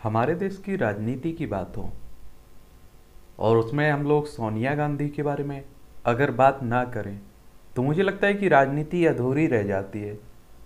हमारे देश की राजनीति की बात हो और उसमें हम लोग सोनिया गांधी के बारे में अगर बात ना करें तो मुझे लगता है कि राजनीति अधूरी रह जाती है।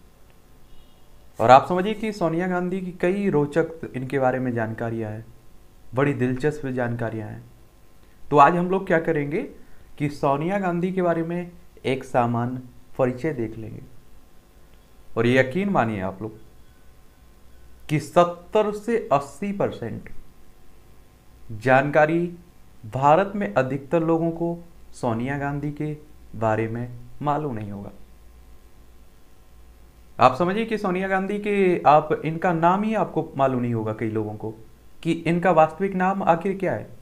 और आप समझिए कि सोनिया गांधी की कई रोचक इनके बारे में जानकारियां हैं, बड़ी दिलचस्प जानकारियां हैं। तो आज हम लोग क्या करेंगे कि सोनिया गांधी के बारे में एक सामान्य परिचय देख लेंगे। और यकीन मानिए आप लोग कि 70 से 80% जानकारी भारत में अधिकतर लोगों को सोनिया गांधी के बारे में मालूम नहीं होगा। आप समझिए कि सोनिया गांधी के आप इनका नाम ही आपको मालूम नहीं होगा कई लोगों को कि इनका वास्तविक नाम आखिर क्या है,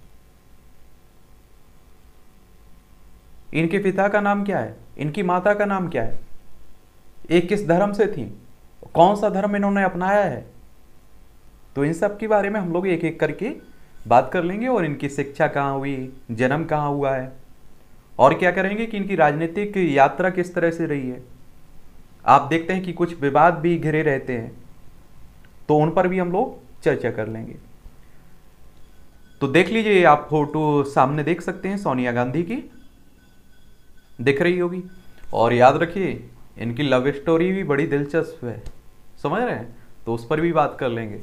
इनके पिता का नाम क्या है, इनकी माता का नाम क्या है, ये किस धर्म से थी, कौन सा धर्म इन्होंने अपनाया है। तो इन सब के बारे में हम लोग एक एक करके बात कर लेंगे और इनकी शिक्षा कहाँ हुई, जन्म कहाँ हुआ है, और क्या करेंगे कि इनकी राजनीतिक यात्रा किस तरह से रही है। आप देखते हैं कि कुछ विवाद भी घिरे रहते हैं, तो उन पर भी हम लोग चर्चा कर लेंगे। तो देख लीजिए, आप फोटो सामने देख सकते हैं, सोनिया गांधी की दिख रही होगी। और याद रखिए इनकी लव स्टोरी भी बड़ी दिलचस्प है, समझ रहे हैं, तो उस पर भी बात कर लेंगे।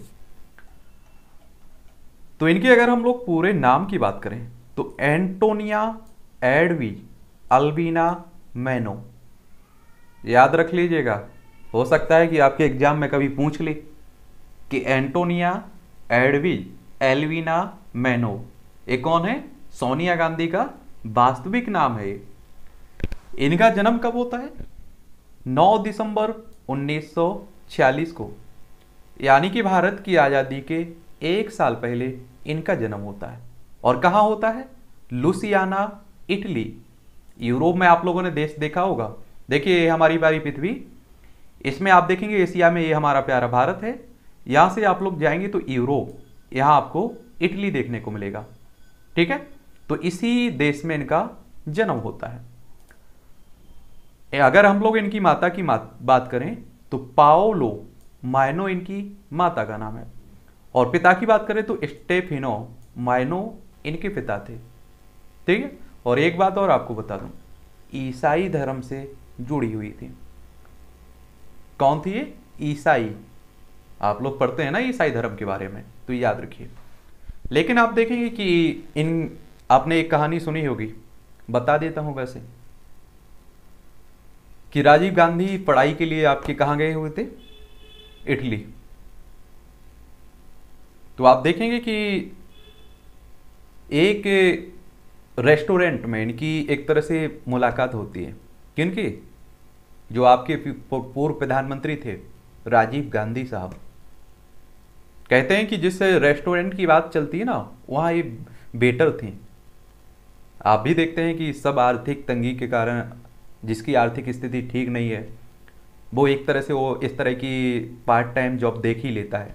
तो इनकी अगर हम लोग पूरे नाम की बात करें तो एंटोनिया एडवी अल्बिना मैनो, याद रख लीजिएगा। हो सकता है कि आपके एग्जाम में कभी पूछ ले कि एंटोनिया एडवी एल्विना मैनो ये कौन है। सोनिया गांधी का वास्तविक नाम है। इनका जन्म कब होता है? 9 दिसंबर 1946 को, यानी कि भारत की आज़ादी के 1 साल पहले इनका जन्म होता है। और कहाँ होता है? Louisiana, Italy. यूरोप में आप लोगों ने देश देखा होगा। देखिए ये हमारी प्यारी पृथ्वी, इसमें आप देखेंगे एशिया में ये हमारा प्यारा भारत है। यहाँ से आप लोग जाएंगे तो यूरोप, यहाँ आपको इटली देखने को मिलेगा। ठीक है, तो इसी देश में इनका जन्म होता है। अगर हम लोग इनकी माता की बात करें तो पाओलो मायनो इनकी माता का नाम है। और पिता की बात करें तो स्टेफिनो मायनो इनके पिता थे। ठीक है, और एक बात और आपको बता दूं, ईसाई धर्म से जुड़ी हुई थी। कौन थी ये? ईसाई। आप लोग पढ़ते हैं ना ईसाई धर्म के बारे में, तो याद रखिए। लेकिन आप देखेंगे कि आपने एक कहानी सुनी होगी, बता देता हूं वैसे, कि राजीव गांधी पढ़ाई के लिए आपके कहाँ गए हुए थे? इटली। तो आप देखेंगे कि एक रेस्टोरेंट में इनकी एक तरह से मुलाकात होती है। किनकी? जो आपके पूर्व प्रधानमंत्री थे राजीव गांधी साहब। कहते हैं कि जिस रेस्टोरेंट की बात चलती है ना, वहाँ ये वेटर थी। आप भी देखते हैं कि सब आर्थिक तंगी के कारण, जिसकी आर्थिक स्थिति ठीक नहीं है, वो एक तरह से वो इस तरह की पार्ट टाइम जॉब देख ही लेता है।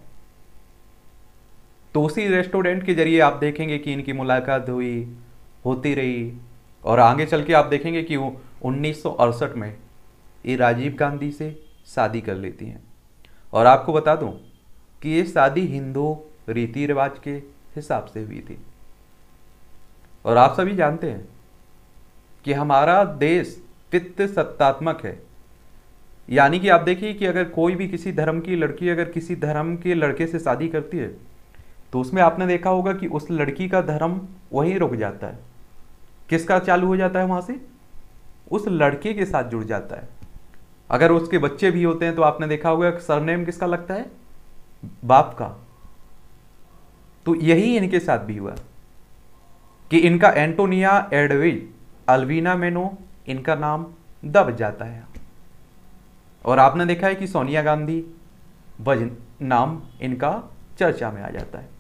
तो उसी रेस्टोरेंट के जरिए आप देखेंगे कि इनकी मुलाकात होती रही। और आगे चल के आप देखेंगे कि 1968 में ये राजीव गांधी से शादी कर लेती हैं। और आपको बता दूं कि ये शादी हिंदू रीति रिवाज के हिसाब से हुई थी। और आप सभी जानते हैं कि हमारा देश पितृसत्तात्मक है, यानी कि आप देखिए कि अगर कोई भी किसी धर्म की लड़की अगर किसी धर्म के लड़के से शादी करती है तो उसमें आपने देखा होगा कि उस लड़की का धर्म वहीं रुक जाता है। किसका चालू हो जाता है? वहां से उस लड़के के साथ जुड़ जाता है। अगर उसके बच्चे भी होते हैं तो आपने देखा होगा सरनेम किसका लगता है? बाप का। तो यही इनके साथ भी हुआ कि इनका एंटोनिया एडविज अल्विना मेनो इनका नाम दब जाता है। और आपने देखा है कि सोनिया गांधी बज नाम इनका चर्चा में आ जाता है।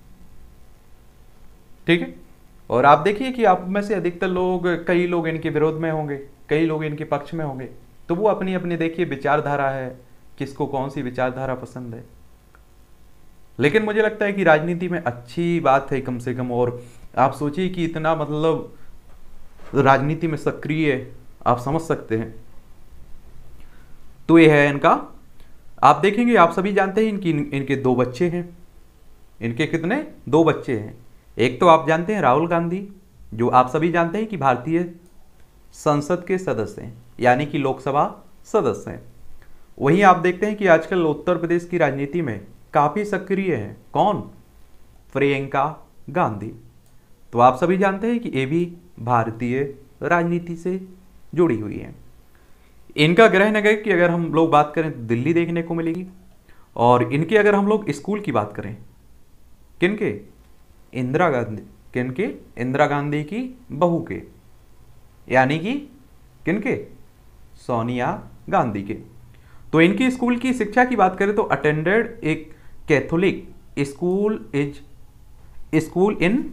ठीक है, और आप देखिए कि आप में से अधिकतर लोग, कई लोग इनके विरोध में होंगे, कई लोग इनके पक्ष में होंगे। तो वो अपनी अपनी देखिए विचारधारा है, किसको कौन सी विचारधारा पसंद है। लेकिन मुझे लगता है कि राजनीति में अच्छी बात है कम से कम। और आप सोचिए कि इतना मतलब राजनीति में सक्रिय, आप समझ सकते हैं। तो ये है इनका। आप देखेंगे, आप सभी जानते हैं इनके 2 बच्चे हैं। इनके कितने, 2 बच्चे हैं। एक तो आप जानते हैं राहुल गांधी, जो आप सभी जानते हैं कि भारतीय संसद के सदस्य हैं, यानी कि लोकसभा सदस्य हैं। वहीं आप देखते हैं कि आजकल उत्तर प्रदेश की राजनीति में काफी सक्रिय है कौन, प्रियंका गांधी। तो आप सभी जानते हैं कि ये भी भारतीय राजनीति से जुड़ी हुई है। इनका गृह नगर की अगर हम लोग बात करें तो दिल्ली देखने को मिलेगी। और इनके अगर हम लोग स्कूल की बात करें, किनके, इंदिरा गांधी, किनके, इंदिरा गांधी की बहू के, यानी कि किनके, सोनिया गांधी के। तो इनकी स्कूल की शिक्षा की बात करें तो अटेंडेड एक Catholic school in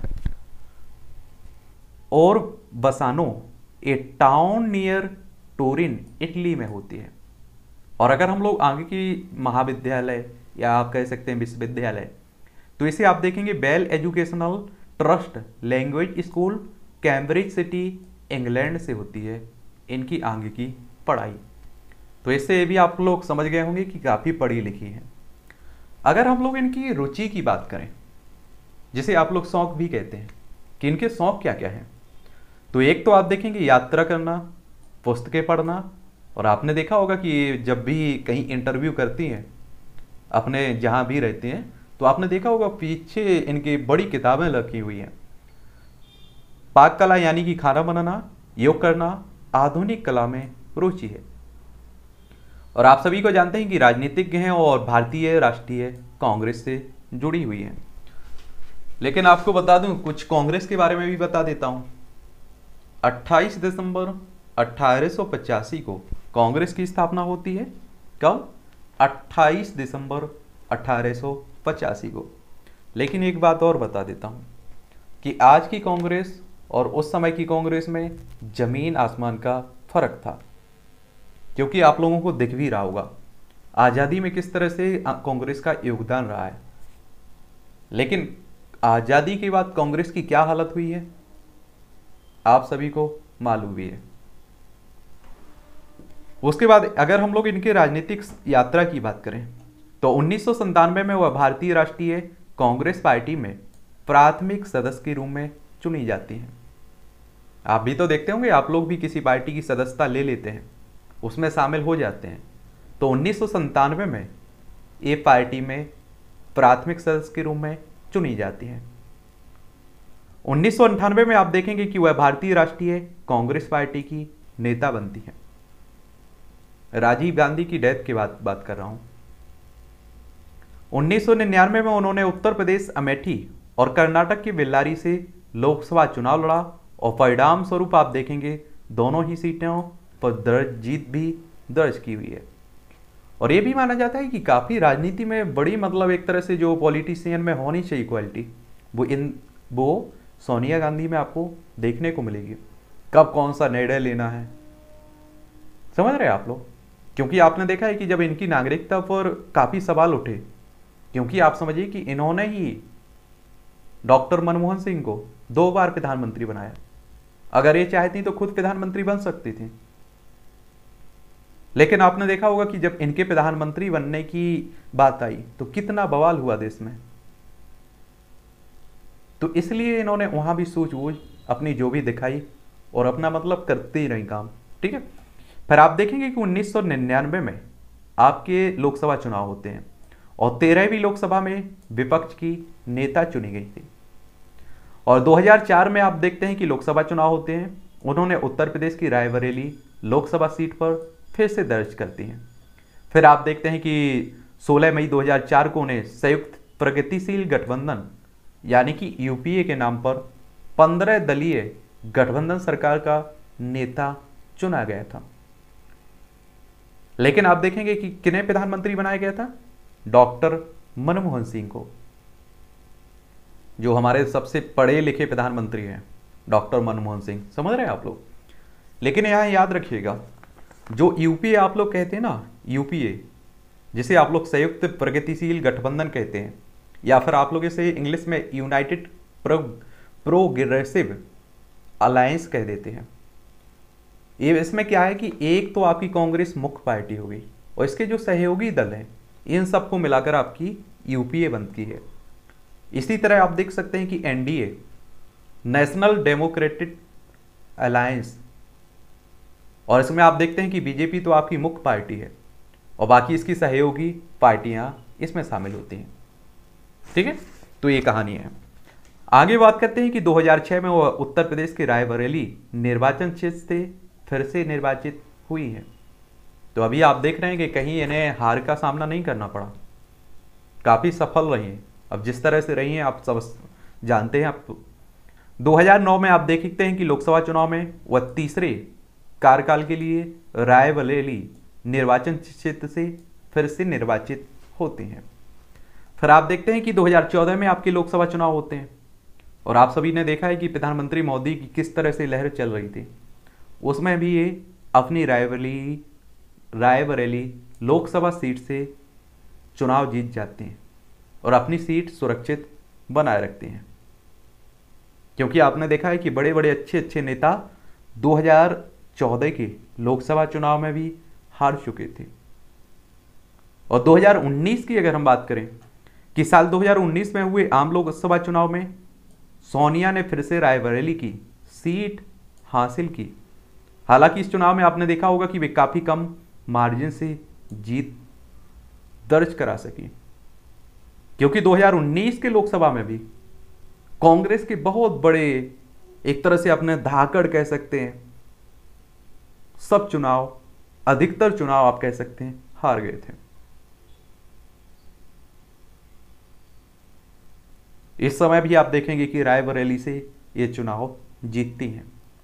Orbassano, a town near Turin, Italy में होती है। और अगर हम लोग आगे की महाविद्यालय या आप कह सकते हैं विश्वविद्यालय, तो इसे आप देखेंगे Bell educational trust language school, Cambridge city, England से होती है इनकी आगे की पढ़ाई। तो इससे ये भी आप लोग समझ गए होंगे कि काफ़ी पढ़ी लिखी है। अगर हम लोग इनकी रुचि की बात करें, जिसे आप लोग शौक भी कहते हैं, कि इनके शौक क्या क्या हैं, तो एक तो आप देखेंगे यात्रा करना, पुस्तकें पढ़ना। और आपने देखा होगा कि जब भी कहीं इंटरव्यू करती हैं, अपने जहाँ भी रहते हैं, तो आपने देखा होगा पीछे इनकी बड़ी किताबें रखी हुई हैं। पाक कला यानी कि खाना बनाना, योग करना, आधुनिक कला में रुचि है। और आप सभी को जानते हैं कि राजनीतिज्ञ हैं और भारतीय राष्ट्रीय कांग्रेस से जुड़ी हुई हैं। लेकिन आपको बता दूं, कुछ कांग्रेस के बारे में भी बता देता हूं। 28 दिसंबर 1885 को कांग्रेस की स्थापना होती है। कब? 28 दिसंबर 1885 को। लेकिन एक बात और बता देता हूं कि आज की कांग्रेस और उस समय की कांग्रेस में जमीन आसमान का फर्क था। क्योंकि आप लोगों को दिख भी रहा होगा आज़ादी में किस तरह से कांग्रेस का योगदान रहा है। लेकिन आज़ादी के बाद कांग्रेस की क्या हालत हुई है आप सभी को मालूम भी है। उसके बाद अगर हम लोग इनके राजनीतिक यात्रा की बात करें तो 1997 में वह भारतीय राष्ट्रीय कांग्रेस पार्टी में प्राथमिक सदस्य के रूप में चुनी जाती हैं। आप भी तो देखते होंगे, आप लोग भी किसी पार्टी की सदस्यता ले लेते हैं, उसमें शामिल हो जाते हैं। तो 1997 में ये पार्टी में प्राथमिक सदस्य के रूप में चुनी जाती है। 1998 में आप देखेंगे कि वह भारतीय राष्ट्रीय कांग्रेस पार्टी की नेता बनती है। राजीव गांधी की डेथ की बात कर रहा हूं। 1999 में उन्होंने उत्तर प्रदेश अमेठी और कर्नाटक की बेल्लारी से लोकसभा चुनाव लड़ा और परिणाम स्वरूप आप देखेंगे दोनों ही सीटों पर जीत भी दर्ज की हुई है। और ये भी माना जाता है कि काफ़ी राजनीति में बड़ी मतलब एक तरह से जो पॉलिटिशियन में होनी चाहिए क्वालिटी, वो सोनिया गांधी में आपको देखने को मिलेगी। कब कौन सा निर्णय लेना है, समझ रहे हैं आप लोग। क्योंकि आपने देखा है कि जब इनकी नागरिकता पर काफ़ी सवाल उठे, क्योंकि आप समझिए कि इन्होंने ही डॉक्टर मनमोहन सिंह को 2 बार प्रधानमंत्री बनाया। अगर ये चाहती तो खुद प्रधानमंत्री बन सकती थी। लेकिन आपने देखा होगा कि जब इनके प्रधानमंत्री बनने की बात आई तो कितना बवाल हुआ देश में। तो इसलिए इन्होंने वहां भी सूझबूझ अपनी जो भी दिखाई और अपना मतलब करते ही रही काम, ठीक है। फिर आप देखेंगे कि 1999 में आपके लोकसभा चुनाव होते हैं और 13वीं लोकसभा में विपक्ष की नेता चुनी गई थी। और 2004 में आप देखते हैं कि लोकसभा चुनाव होते हैं, उन्होंने उत्तर प्रदेश की रायबरेली लोकसभा सीट पर फिर से दर्ज करती हैं। फिर आप देखते हैं कि 16 मई 2004 को उन्हें संयुक्त प्रगतिशील गठबंधन यानी कि यूपीए के नाम पर 15 दलीय गठबंधन सरकार का नेता चुना गया था। लेकिन आप देखेंगे कि किन्हें प्रधानमंत्री बनाया गया था? डॉक्टर मनमोहन सिंह को, जो हमारे सबसे पढ़े लिखे प्रधानमंत्री हैं, डॉक्टर मनमोहन सिंह। समझ रहे हैं आप लोग। लेकिन यहां याद रखिएगा, जो यूपीए आप लोग कहते हैं ना, यूपीए जिसे आप लोग संयुक्त प्रगतिशील गठबंधन कहते हैं, या फिर आप लोग इसे इंग्लिश में यूनाइटेड प्रोग्रेसिव अलायंस कह देते हैं। ये इसमें क्या है कि एक तो आपकी कांग्रेस मुख्य पार्टी हो गई और इसके जो सहयोगी दल हैं इन सबको मिलाकर आपकी यूपीए बनती है। इसी तरह आप देख सकते हैं कि एनडीए, नेशनल डेमोक्रेटिक अलायंस, और इसमें आप देखते हैं कि बीजेपी तो आपकी मुख्य पार्टी है और बाकी इसकी सहयोगी पार्टियां इसमें शामिल होती हैं। ठीक है, तो ये कहानी है। आगे बात करते हैं कि 2006 में वो उत्तर प्रदेश के रायबरेली निर्वाचन क्षेत्र से फिर से निर्वाचित हुई है। तो अभी आप देख रहे हैं कि कहीं इन्हें हार का सामना नहीं करना पड़ा, काफ़ी सफल रही हैं। अब जिस तरह से रही हैं आप सब जानते हैं। आप 2009 में आप देखते हैं कि लोकसभा चुनाव में वह तीसरे कार्यकाल के लिए रायबरेली निर्वाचन क्षेत्र से फिर से निर्वाचित होती हैं। फिर आप देखते हैं कि 2014 में आपके लोकसभा चुनाव होते हैं और आप सभी ने देखा है कि प्रधानमंत्री मोदी की किस तरह से लहर चल रही थी। उसमें भी ये अपनी रायबरेली लोकसभा सीट से चुनाव जीत जाते हैं और अपनी सीट सुरक्षित बनाए रखते हैं, क्योंकि आपने देखा है कि बड़े बड़े अच्छे अच्छे नेता 2014 के लोकसभा चुनाव में भी हार चुके थे। और 2019 की अगर हम बात करें कि साल 2019 में हुए आम लोकसभा चुनाव में सोनिया ने फिर से रायबरेली की सीट हासिल की। हालांकि इस चुनाव में आपने देखा होगा कि वे काफी कम मार्जिन से जीत दर्ज करा सकी, क्योंकि 2019 के लोकसभा में भी कांग्रेस के बहुत बड़े, एक तरह से अपने धाकड़ कह सकते हैं, सब चुनाव, अधिकतर चुनाव आप कह सकते हैं हार गए थे। इस समय भी आप देखेंगे कि रायबरेली से ये चुनाव जीतती हैं,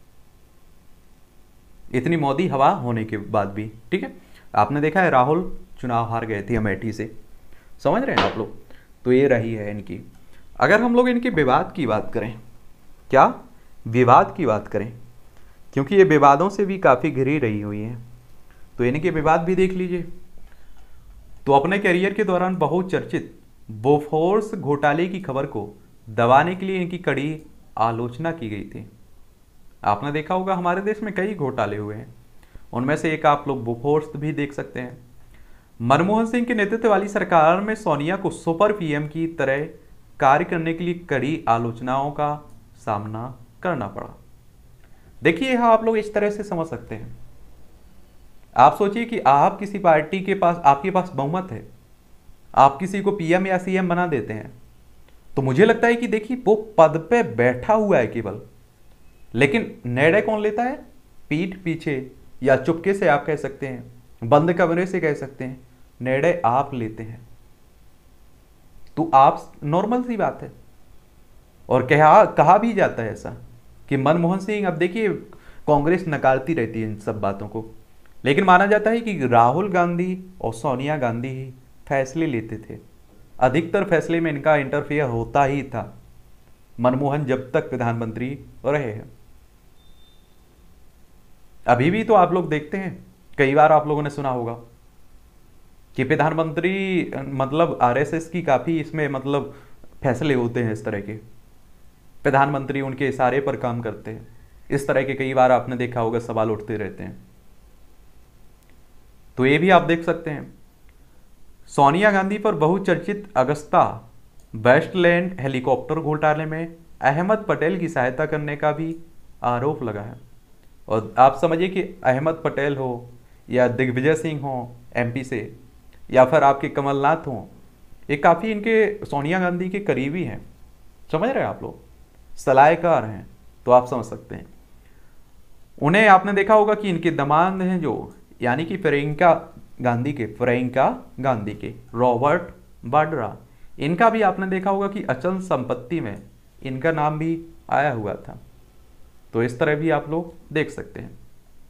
इतनी मोदी हवा होने के बाद भी। ठीक है, आपने देखा है राहुल चुनाव हार गए थे अमेठी से, समझ रहे हैं आप लोग। तो ये रही है इनकी। अगर हम लोग इनके विवाद की बात करें, क्या विवाद की बात करें, क्योंकि ये विवादों से भी काफ़ी घिरी रही हुई हैं, तो इनके विवाद भी देख लीजिए। तो अपने करियर के दौरान बहुचर्चित बोफोर्स घोटाले की खबर को दबाने के लिए इनकी कड़ी आलोचना की गई थी। आपने देखा होगा हमारे देश में कई घोटाले हुए हैं, उनमें से एक आप लोग बोफोर्स भी देख सकते हैं। मनमोहन सिंह के नेतृत्व वाली सरकार में सोनिया को सुपर पीएम की तरह कार्य करने के लिए कड़ी आलोचनाओं का सामना करना पड़ा। देखिए यहां आप लोग इस तरह से समझ सकते हैं। आप सोचिए कि आप किसी पार्टी के पास, आपके पास बहुमत है, आप किसी को पीएम या सीएम बना देते हैं, तो मुझे लगता है कि देखिए वो पद पे बैठा हुआ है केवल, लेकिन निर्णय कौन लेता है? पीठ पीछे या चुपके से आप कह सकते हैं, बंद कमरे से कह सकते हैं, निर्णय आप लेते हैं। तो आप, नॉर्मल सी बात है। और कहा भी जाता है ऐसा कि मनमोहन सिंह, अब देखिए कांग्रेस नकारती रहती है इन सब बातों को, लेकिन माना जाता है कि राहुल गांधी और सोनिया गांधी ही फैसले लेते थे। अधिकतर फैसले में इनका इंटरफेयर होता ही था, मनमोहन जब तक प्रधानमंत्री रहे हैं। अभी भी तो आप लोग देखते हैं, कई बार आप लोगों ने सुना होगा कि प्रधानमंत्री मतलब आरएसएस की काफी इसमें मतलब फैसले होते हैं, इस तरह के प्रधानमंत्री उनके इशारे पर काम करते हैं, इस तरह के कई बार आपने देखा होगा सवाल उठते रहते हैं। तो ये भी आप देख सकते हैं। सोनिया गांधी पर बहुचर्चित अगस्ता वेस्टलैंड हेलीकॉप्टर घोटाले में अहमद पटेल की सहायता करने का भी आरोप लगा है। और आप समझिए कि अहमद पटेल हो या दिग्विजय सिंह हो एमपी से, या फिर आपके कमलनाथ हो, ये काफ़ी इनके सोनिया गांधी के करीबी हैं, समझ रहे हैं आप लोग, सलाहकार हैं, तो आप समझ सकते हैं। उन्हें आपने देखा होगा कि इनके दामाद हैं जो, यानी कि प्रियंका गांधी के रॉबर्ट वाड्रा, इनका भी आपने देखा होगा कि अचल संपत्ति में इनका नाम भी आया हुआ था। तो इस तरह भी आप लोग देख सकते हैं।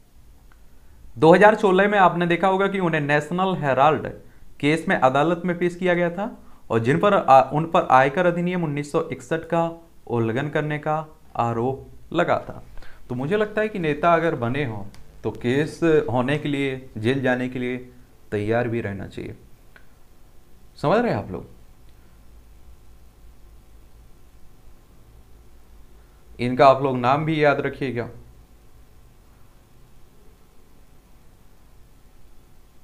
2016 में आपने देखा होगा कि उन्हें नेशनल हेराल्ड केस में अदालत में पेश किया गया था, और जिन पर उन पर आयकर अधिनियम 1961 का उल्लंघन करने का आरोप लगा था। तो मुझे लगता है कि नेता अगर बने हों तो केस होने के लिए, जेल जाने के लिए तैयार भी रहना चाहिए, समझ रहे हैं आप लोग। इनका आप लोग नाम भी याद रखिएगा।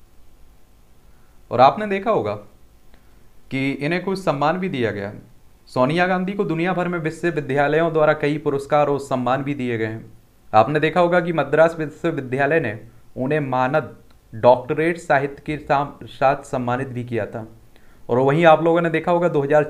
और आपने देखा होगा कि इन्हें कुछ सम्मान भी दिया गया। सोनिया गांधी को दुनिया भर में विश्वविद्यालयों द्वारा कई पुरस्कार और सम्मान भी दिए गए हैं। आपने देखा होगा कि मद्रास विश्वविद्यालय ने उन्हें मानद डॉक्टरेट साहित्य के साथ सम्मानित भी किया था। और वहीं आप लोगों ने देखा होगा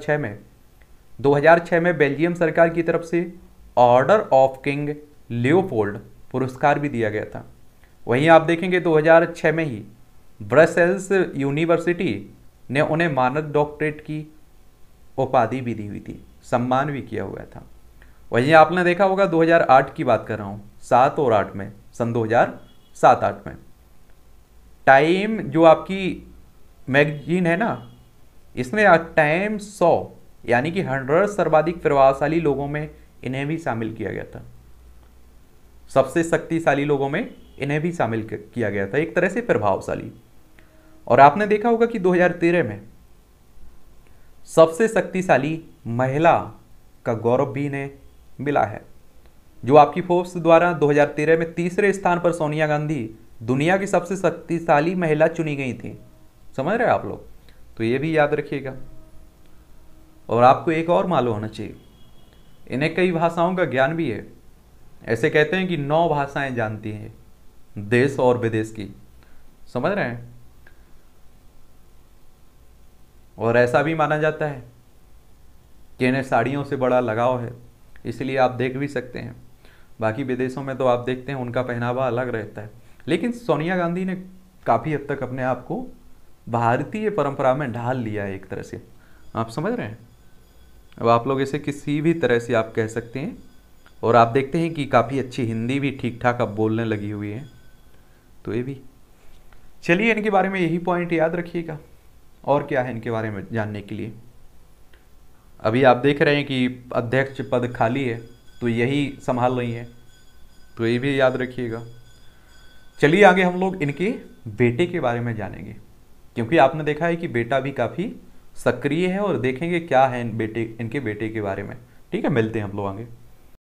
2006 में बेल्जियम सरकार की तरफ से ऑर्डर ऑफ किंग लियोपोल्ड पुरस्कार भी दिया गया था। वहीं आप देखेंगे 2006 में ही ब्रसेल्स यूनिवर्सिटी ने उन्हें मानद डॉक्टरेट की उपाधि भी दी हुई थी, सम्मान भी किया हुआ था। वहीं आपने देखा होगा 2008 की बात कर रहा हूँ, 7 और 8 में, सन 2007-8 में टाइम जो आपकी मैगजीन है ना, इसने टाइम 100 यानी कि 100 सर्वाधिक प्रभावशाली लोगों में इन्हें भी शामिल किया गया था। सबसे शक्तिशाली लोगों में इन्हें भी शामिल किया गया था, एक तरह से प्रभावशाली। और आपने देखा होगा कि 2013 में सबसे शक्तिशाली महिला का गौरव भी इन्हें मिला है। जो आपकी फोर्ब्स द्वारा 2013 में तीसरे स्थान पर सोनिया गांधी दुनिया की सबसे शक्तिशाली महिला चुनी गई थी। समझ रहे हैं आप लोग? तो ये भी याद रखिएगा। और आपको एक और मालूम होना चाहिए, इन्हें कई भाषाओं का ज्ञान भी है। ऐसे कहते हैं कि 9 भाषाएं जानती हैं, देश और विदेश की। समझ रहे हैं? और ऐसा भी माना जाता है कि इन्हें साड़ियों से बड़ा लगाव है, इसलिए आप देख भी सकते हैं। बाकी विदेशों में तो आप देखते हैं उनका पहनावा अलग रहता है, लेकिन सोनिया गांधी ने काफ़ी हद तक अपने आप को भारतीय परंपरा में ढाल लिया है एक तरह से। आप समझ रहे हैं? अब आप लोग इसे किसी भी तरह से आप कह सकते हैं। और आप देखते हैं कि काफ़ी अच्छी हिंदी भी ठीक ठाक अब बोलने लगी हुई है। तो ये भी, चलिए इनके बारे में यही पॉइंट याद रखिएगा। और क्या है इनके बारे में जानने के लिए? अभी आप देख रहे हैं कि अध्यक्ष पद खाली है, तो यही संभाल रही है, तो ये भी याद रखिएगा। चलिए आगे हम लोग इनके बेटे के बारे में जानेंगे, क्योंकि आपने देखा है कि बेटा भी काफ़ी सक्रिय है, और देखेंगे क्या है इनके बेटे के बारे में। ठीक है, मिलते हैं हम लोग आगे।